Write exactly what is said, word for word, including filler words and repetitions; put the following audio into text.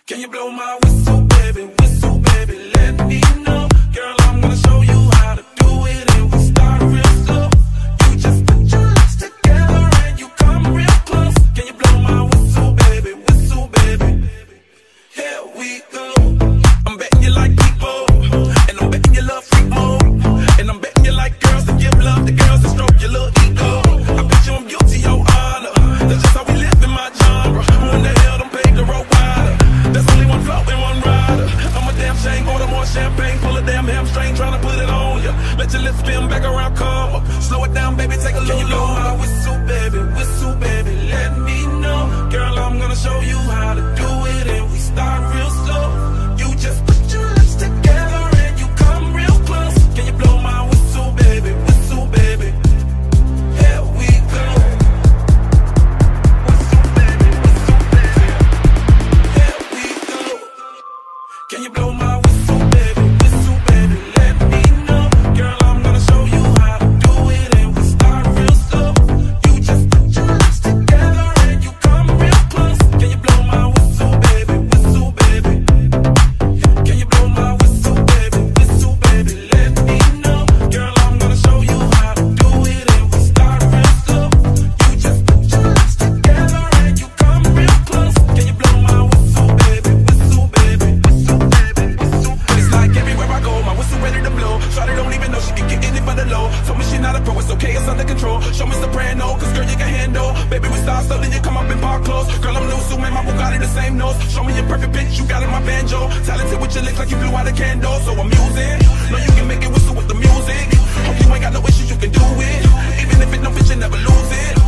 Can you blow my whistle, baby, whistle, baby, let me know. Girl, I'm gonna show you how to do it, and we start real slow. You just put your lips together and you come real close. Can you blow my whistle, baby, whistle, baby? Here we go. I'm betting you like people, and I'm betting you love freak mode, and I'm betting you like girls that give love to girls that stroke your little ego. I bet you I'm guilty, your honor. That's just how we live in my genre. Who in the hell done paved the road wider? There's only one float and one rider. I'm a damn shame, order more champagne, pull a damn hamstring, tryna put it on ya. Let your lips spin back around, come up. Slow it down, baby, take a little. Can you blow my whistle, baby, whistle, baby, let me know. Girl, I'm gonna show you how to do it, and we start real slow. You just put your lips together and you come real close. Can you blow my whistle, baby, whistle, baby? Here we go. Whistle, baby, whistle, baby. Here we go. Can you blow my whistle, baby, whistle, baby, let me know. Girl, I'm gonna show you how to do it, and we start real slow. You just put your lips together and you come real close. Can you blow my whistle, baby, whistle, baby? Can you blow my whistle, baby, whistle, baby, let me know. Girl, I'm gonna show you how to do it, and we start real slow. You just put your lips together and you come real close. Can you blow my whistle, baby, whistle, baby, whistle, baby, whistle, baby? It's like everywhere I go, my whistle ready to blow. Shawty don't even know she can get in it for the low. Told me she not a pro, it's okay, it's under control. Show me soprano, cause girl you can handle. Baby we start slow, then you come up in park clothes. Girl I'm new, so man, my Bugatti the same nose. Show me your perfect pitch, you got in my banjo. Talented with your lips like you blew out a candle. So I'm using, know you can make it whistle with the music. Hope you ain't got no issues, you can do it. Even if it don't fit, you never lose it.